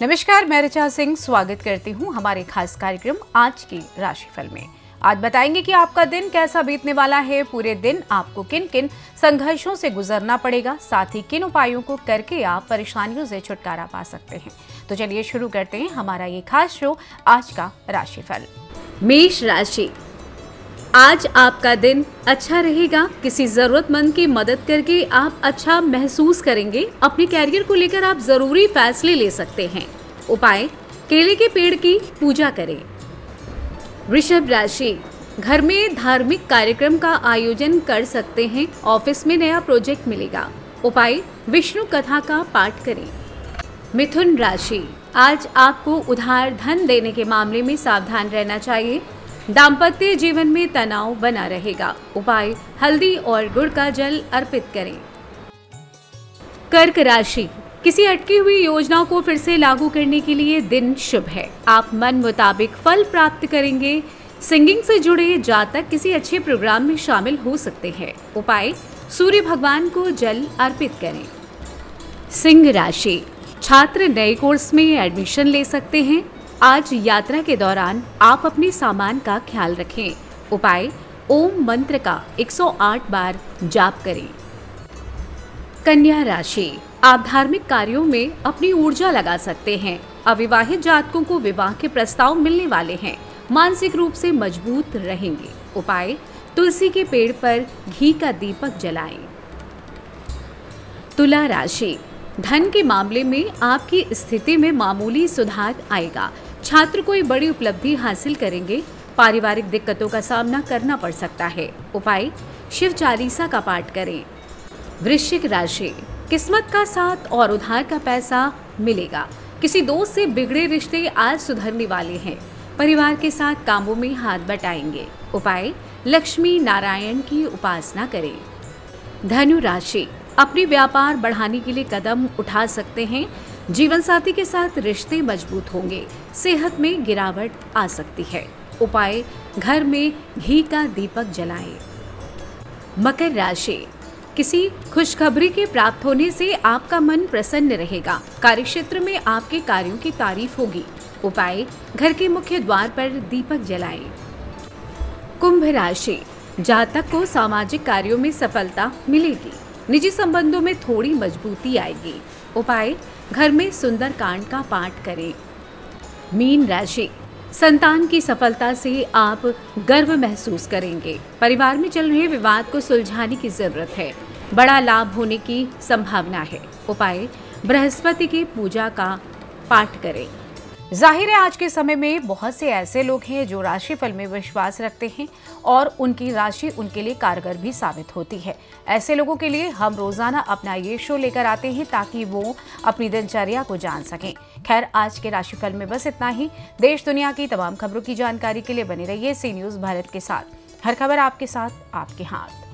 नमस्कार, मैं ऋचा सिंह स्वागत करती हूँ हमारे खास कार्यक्रम आज की राशिफल में। आज बताएंगे कि आपका दिन कैसा बीतने वाला है। पूरे दिन आपको किन किन संघर्षों से गुजरना पड़ेगा, साथ ही किन उपायों को करके आप परेशानियों से छुटकारा पा सकते हैं। तो चलिए शुरू करते हैं हमारा ये खास शो आज का राशिफल। मेष राशि, आज आपका दिन अच्छा रहेगा। किसी जरूरतमंद की मदद करके आप अच्छा महसूस करेंगे। अपने कैरियर को लेकर आप जरूरी फैसले ले सकते हैं। उपाय, केले के पेड़ की पूजा करें। वृषभ राशि, घर में धार्मिक कार्यक्रम का आयोजन कर सकते हैं। ऑफिस में नया प्रोजेक्ट मिलेगा। उपाय, विष्णु कथा का पाठ करें। मिथुन राशि, आज आपको उधार धन देने के मामले में सावधान रहना चाहिए। दाम्पत्य जीवन में तनाव बना रहेगा। उपाय, हल्दी और गुड़ का जल अर्पित करें। कर्क राशि, किसी अटकी हुई योजना को फिर से लागू करने के लिए दिन शुभ है। आप मन मुताबिक फल प्राप्त करेंगे। सिंगिंग से जुड़े जातक किसी अच्छे प्रोग्राम में शामिल हो सकते हैं। उपाय, सूर्य भगवान को जल अर्पित करें। सिंह राशि, छात्र नए कोर्स में एडमिशन ले सकते हैं। आज यात्रा के दौरान आप अपने सामान का ख्याल रखें। उपाय, ओम मंत्र का 108 बार जाप करें। कन्या राशि, आप धार्मिक कार्यों में अपनी ऊर्जा लगा सकते हैं। अविवाहित जातकों को विवाह के प्रस्ताव मिलने वाले हैं। मानसिक रूप से मजबूत रहेंगे। उपाय, तुलसी के पेड़ पर घी का दीपक जलाएं। तुला राशि, धन के मामले में आपकी स्थिति में मामूली सुधार आएगा। छात्र कोई बड़ी उपलब्धि हासिल करेंगे। पारिवारिक दिक्कतों का सामना करना पड़ सकता है। उपाय, शिव चालीसा का पाठ करें। वृश्चिक राशि, किस्मत का साथ और उधार का पैसा मिलेगा। किसी दोस्त से बिगड़े रिश्ते आज सुधरने वाले हैं। परिवार के साथ कामों में हाथ बटाएंगे। उपाय, लक्ष्मी नारायण की उपासना करें। धनु राशि, अपने व्यापार बढ़ाने के लिए कदम उठा सकते हैं। जीवन साथी के साथ रिश्ते मजबूत होंगे। सेहत में गिरावट आ सकती है। उपाय, घर में घी का दीपक जलाएं। मकर राशि, किसी खुशखबरी के प्राप्त होने से आपका मन प्रसन्न रहेगा। कार्यक्षेत्र में आपके कार्यों की तारीफ होगी। उपाय, घर के मुख्य द्वार पर दीपक जलाएं। कुंभ राशि, जातक को सामाजिक कार्यों में सफलता मिलेगी। निजी संबंधों में थोड़ी मजबूती आएगी। उपाय, घर में सुंदर कांड का पाठ करें। मीन राशि, संतान की सफलता से आप गर्व महसूस करेंगे। परिवार में चल रहे विवाद को सुलझाने की जरूरत है। बड़ा लाभ होने की संभावना है। उपाय, बृहस्पति की पूजा का पाठ करें। जाहिर है आज के समय में बहुत से ऐसे लोग हैं जो राशिफल में विश्वास रखते हैं और उनकी राशि उनके लिए कारगर भी साबित होती है। ऐसे लोगों के लिए हम रोजाना अपना ये शो लेकर आते हैं ताकि वो अपनी दिनचर्या को जान सकें। खैर, आज के राशिफल में बस इतना ही। देश दुनिया की तमाम खबरों की जानकारी के लिए बने रहिए सी न्यूज़ भारत के साथ। हर खबर आपके साथ, आपके हाथ।